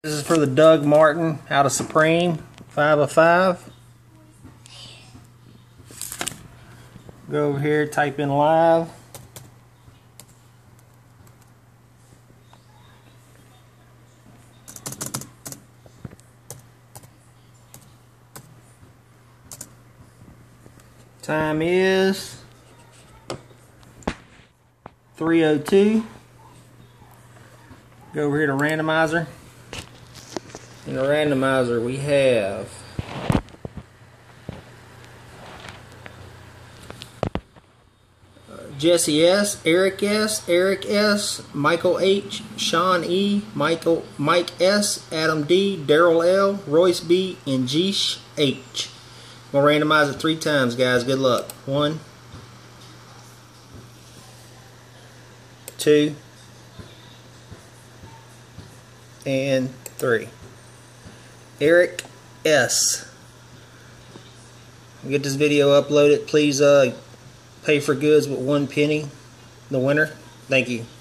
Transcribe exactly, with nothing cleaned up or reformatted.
This is for the Doug Martin out of Supreme, five of five. Go over here, type in live. Time is three oh two. Go over here to randomizer. In the randomizer we have Jesse S, Eric S, Eric S, Michael H, Sean E, Michael Mike S, Adam D, Daryl L, Royce B, and Jeesh H. We'll randomize it three times, guys. Good luck. One, two, and three. Eric S. Get this video uploaded. Please uh, pay for goods with one penny. The winner. Thank you.